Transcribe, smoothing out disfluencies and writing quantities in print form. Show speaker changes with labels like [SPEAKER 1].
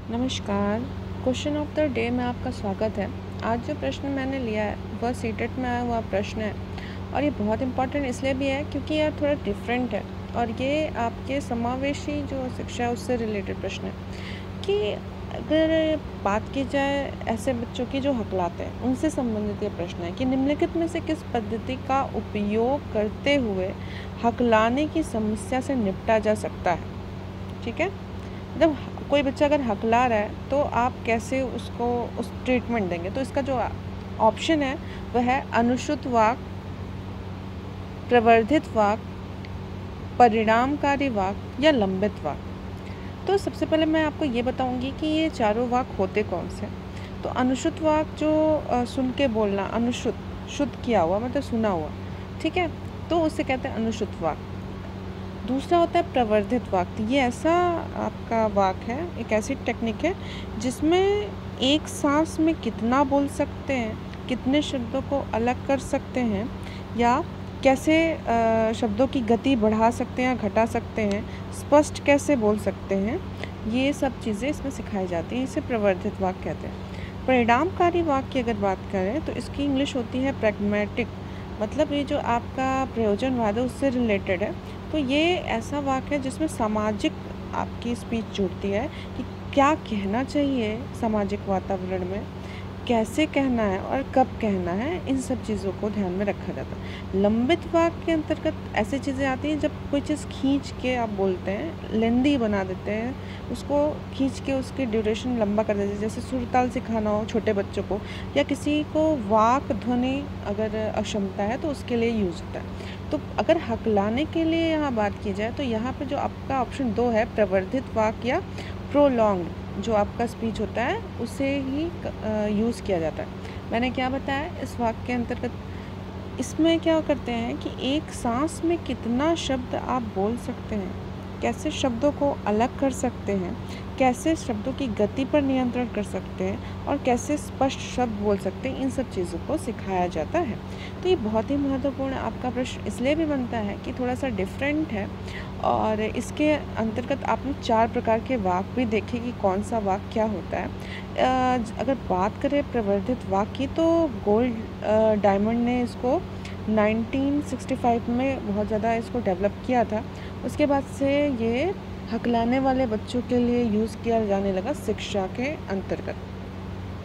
[SPEAKER 1] नमस्कार। Question of the day में आपका स्वागत है। आज जो प्रश्न मैंने लिया है वह सीटेट में आया हुआ प्रश्न है और ये बहुत इम्पोर्टेंट इसलिए भी है क्योंकि यह थोड़ा डिफरेंट है और ये आपके समावेशी जो शिक्षा है उससे रिलेटेड प्रश्न है कि अगर बात की जाए ऐसे बच्चों की जो हकलाते हैं उनसे संबंधित ये प्रश्न है कि निम्नलिखित में से किस पद्धति का उपयोग करते हुए हकलाने की समस्या से निपटा जा सकता है। ठीक है, जब कोई बच्चा अगर हकला रहा है तो आप कैसे उसको उस ट्रीटमेंट देंगे। तो इसका जो ऑप्शन है वह है अनुश्रुत वाक्य, प्रवर्धित वाक्य, परिणामकारी वाक्य या लंबित वाक्य। तो सबसे पहले मैं आपको ये बताऊंगी कि ये चारों वाक्य होते कौन से। तो अनुश्रुत वाक्य जो सुन के बोलना, अनुश्रुत शुद्ध किया हुआ मतलब सुना हुआ, ठीक है, तो उसे कहते हैं अनुश्रुत वाक्य। दूसरा होता है प्रवर्धित वाक्य। ये ऐसा आपका वाक्य है, एक ऐसी टेक्निक है जिसमें एक सांस में कितना बोल सकते हैं, कितने शब्दों को अलग कर सकते हैं या कैसे शब्दों की गति बढ़ा सकते हैं या घटा सकते हैं, स्पष्ट कैसे बोल सकते हैं, ये सब चीज़ें इसमें सिखाई जाती हैं। इसे प्रवर्धित वाक्य कहते हैं। परिणामकारी वाक्य की अगर बात करें तो इसकी इंग्लिश होती है प्रैग्मेटिक, मतलब ये जो आपका प्रयोजनवाद है उससे रिलेटेड है। तो ये ऐसा वाक्य है जिसमें सामाजिक आपकी स्पीच जुड़ती है कि क्या कहना चाहिए सामाजिक वातावरण में, कैसे कहना है और कब कहना है, इन सब चीज़ों को ध्यान में रखा जाता है। लंबित वाक्य के अंतर्गत ऐसी चीज़ें आती हैं जब कोई चीज़ खींच के आप बोलते हैं, लेंदी बना देते हैं, उसको खींच के उसकी ड्यूरेशन लंबा कर देते हैं। जैसे सुरताल सिखाना हो छोटे बच्चों को या किसी को वाक ध्वनि अगर अक्षमता है तो उसके लिए यूज़ होता है। तो अगर हकलाने के लिए यहाँ बात की जाए तो यहाँ पे जो आपका ऑप्शन 2 है प्रवर्धित वाक्य या प्रोलॉन्ग्ड जो आपका स्पीच होता है उसे ही यूज़ किया जाता है। मैंने क्या बताया इस वाक्य के अंतर्गत, इसमें क्या करते हैं कि एक सांस में कितना शब्द आप बोल सकते हैं, कैसे शब्दों को अलग कर सकते हैं, कैसे शब्दों की गति पर नियंत्रण कर सकते हैं और कैसे स्पष्ट शब्द बोल सकते हैं, इन सब चीज़ों को सिखाया जाता है। तो ये बहुत ही महत्वपूर्ण आपका प्रश्न इसलिए भी बनता है कि थोड़ा सा डिफरेंट है और इसके अंतर्गत आपने 4 प्रकार के वाक्य भी देखे कि कौन सा वाक्य क्या होता है। अगर बात करें प्रवर्धित वाक्य की तो गोल्ड डायमंड ने इसको 1965 में बहुत ज़्यादा इसको डेवलप किया था। उसके बाद से ये हकलाने वाले बच्चों के लिए यूज़ किया जाने लगा शिक्षा के अंतर्गत।